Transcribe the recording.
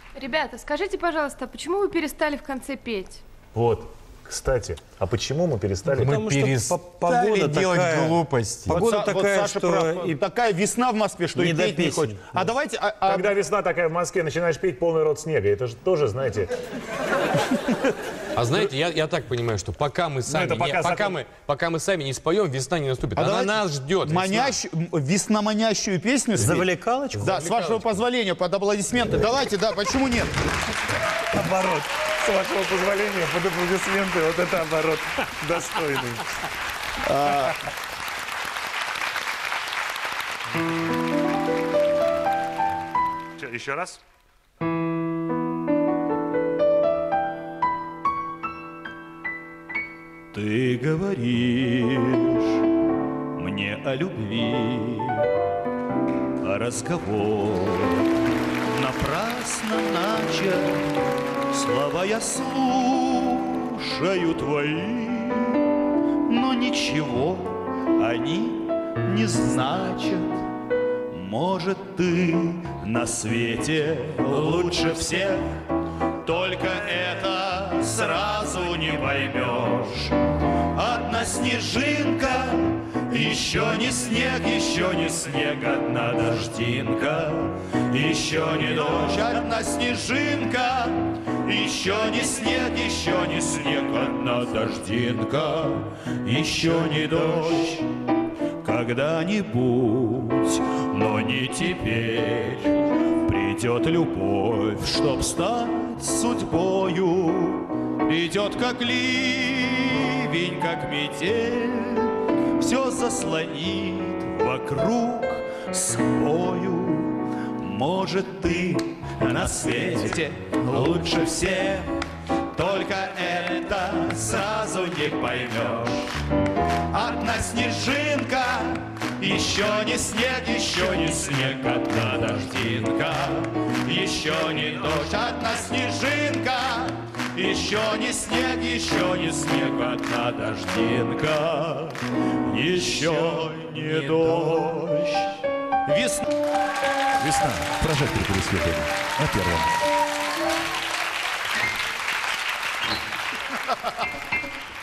Ребята, скажите, пожалуйста, почему вы перестали в конце петь? Вот, кстати, а почему мы перестали? Мы перестали делать глупости. Погода такая, что такая весна в Москве, что и петь не хочет. А давайте... Когда весна такая в Москве, начинаешь петь полный рот снега. Это же тоже, знаете... А знаете, я так понимаю, что пока мы сами, пока мы сами не споем, весна не наступит. Она нас ждет. Весноманящую песню спеть? Завлекалочку? Да, с вашего позволения, под аплодисменты. Давайте, да, почему нет? Оборот. С вашего позволения, под аплодисменты, вот это оборот достойный. Еще раз. Ты говоришь мне о любви, а разговор напрасно начат. Слова я слушаю твои, но ничего они не значат. Может, ты на свете лучше всех, только это сразу не поймешь. Одна снежинка, еще не снег, одна дождинка, еще не дождь. Одна снежинка, еще не снег, одна дождинка, еще не дождь. Когда-нибудь, но не теперь, придет любовь, чтоб стать судьбою. Придет как ливень, как метель, все заслонит вокруг собою. Может, ты на свете лучше всех, только это сразу не поймешь. Одна снежинка, еще не снег, одна дождинка, еще не дождь. Одна снежинка, еще не снег, одна дождинка, еще не дождь. Весна. Весна. Прожектор пересветлен. На первом.